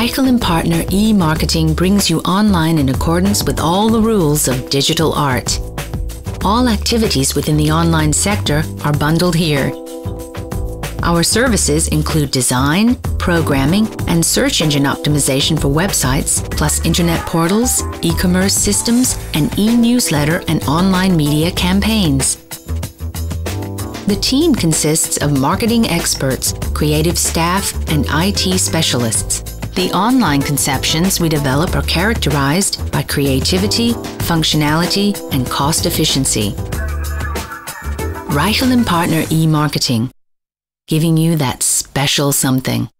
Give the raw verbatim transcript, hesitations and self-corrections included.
Reichel and Partner e-marketing brings you online in accordance with all the rules of digital art. All activities within the online sector are bundled here. Our services include design, programming, and search engine optimization for websites, plus internet portals, e-commerce systems, and e-newsletter and online media campaigns. The team consists of marketing experts, creative staff, and I T specialists. The online conceptions we develop are characterized by creativity, functionality, and cost efficiency. Reichel and Partner e-marketing, giving you that special something.